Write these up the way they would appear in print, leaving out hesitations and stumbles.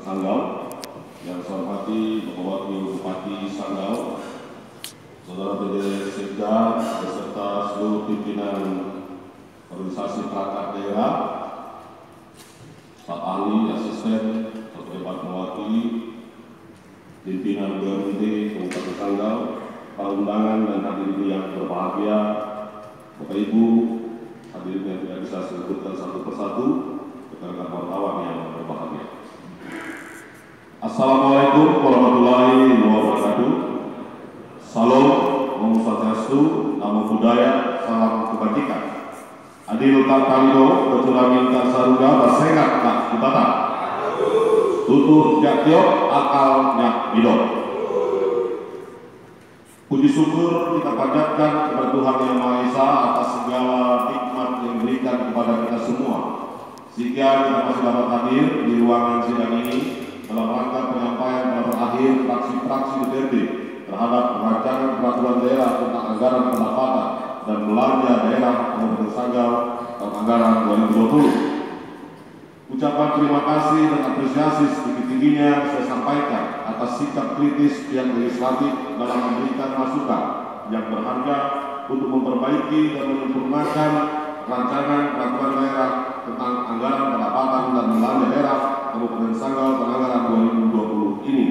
Sanggau, yang saya hormati Bapak Wakil Bupati Sanggau, Saudara PD Sekda beserta seluruh pimpinan organisasi perangkat daerah, staf ahli, asisten, atau debat mewakili, pimpinan BUMD Kabupaten Sanggau, para undangan dan hadirin yang berbahagia, Bapak Ibu, hadirin yang tidak bisa saya sebutkan satu persatu, rekan-rekan wartawan yang berbahagia. Assalamualaikum warahmatullahi wabarakatuh. Salam, Om Swastiastu, Namo Buddhaya, salam kebajikan. Adil tak tanggo, betulamin tak saruga, bersengat tak dibata. Tutur jak tiok, akal nyak bidok. Puji syukur kita panjatkan kepada Tuhan Yang Maha Esa atas segala nikmat yang diberikan kepada kita semua, sehingga kita masih dapat hadir di ruangan sidang ini dalam rangka penyampaian pendapat akhir fraksi-fraksi DPRD terhadap rancangan peraturan daerah tentang anggaran pendapatan dan belanja daerah Kabupaten Sanggau tahun anggaran 2020. Ucapan terima kasih dan apresiasi setinggi-tingginya saya sampaikan atas sikap kritis pihak legislatif dalam memberikan masukan yang berharga untuk memperbaiki dan menyempurnakan rancangan peraturan daerah tentang anggaran pendapatan dan belanja daerah Kabupaten Sanggau tahun anggaran 2020 ini.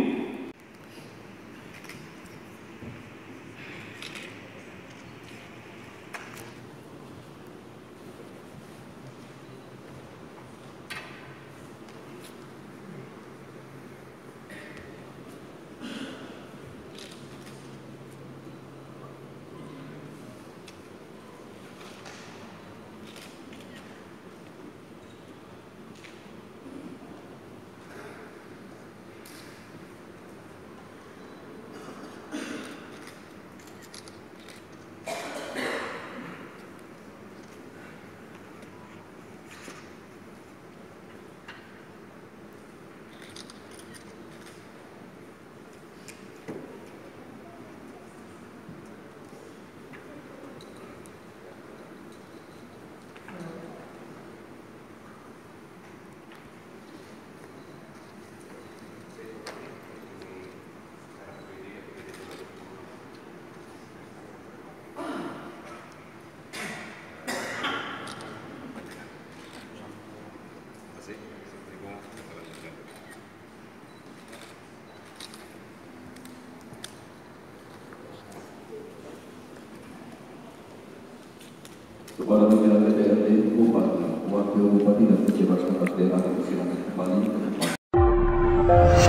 Kepada pimpinan DPRD, Bupati, Wakil Bupati dan pejabat sekretaris daerah dipersilakan kembali ke tempat.